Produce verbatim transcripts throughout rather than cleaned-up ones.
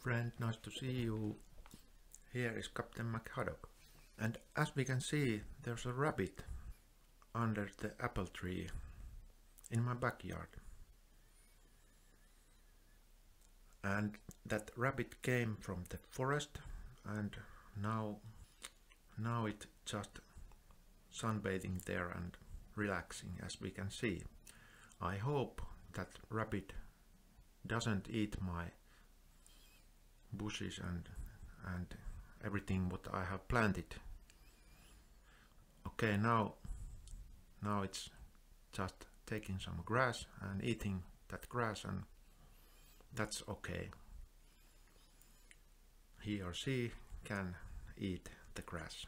friend, nice to see you. Here is Captain McHaddock. And as we can see, there's a rabbit under the apple tree in my backyard. And that rabbit came from the forest, and now now it's just sunbathing there and relaxing, as we can see. I hope that rabbit doesn't eat my bushes and and everything what I have planted. Okay, now now it's just taking some grass and eating that grass, and that's okay. He or she can eat the grass.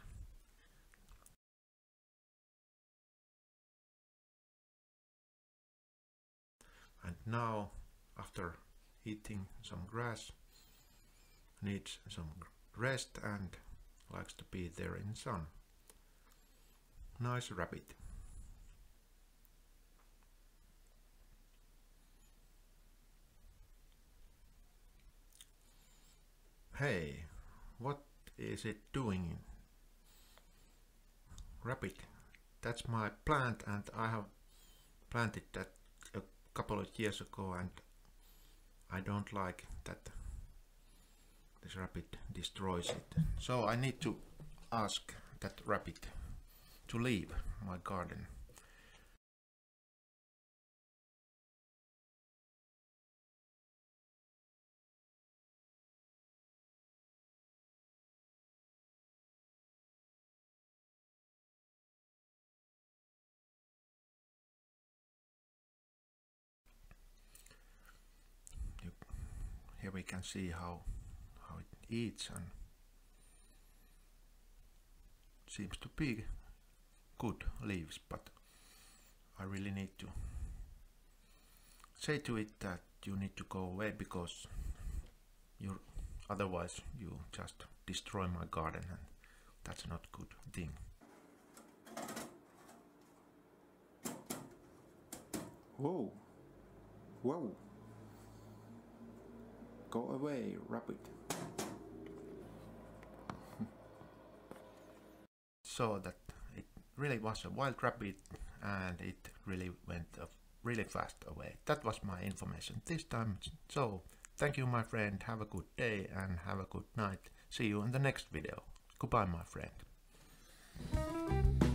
And now, after eating some grass, needs some rest and likes to be there in sun. Nice rabbit. Hey, what is it doing? Rabbit, that's my plant, and I have planted that a couple of years ago, and I don't like that this rabbit destroys it. So I need to ask that rabbit to leave my garden. You, here we can see how how it eats, and seems to be good leaves, but I really need to say to it that you need to go away, because you otherwise you just destroy my garden, and that's not a good thing. Whoa, whoa, go away, rabbit. So that it really was a wild rabbit, and it really went uh, really fast away. That was my information this time. So thank you, my friend. Have a good day and have a good night. See you in the next video. Goodbye, my friend.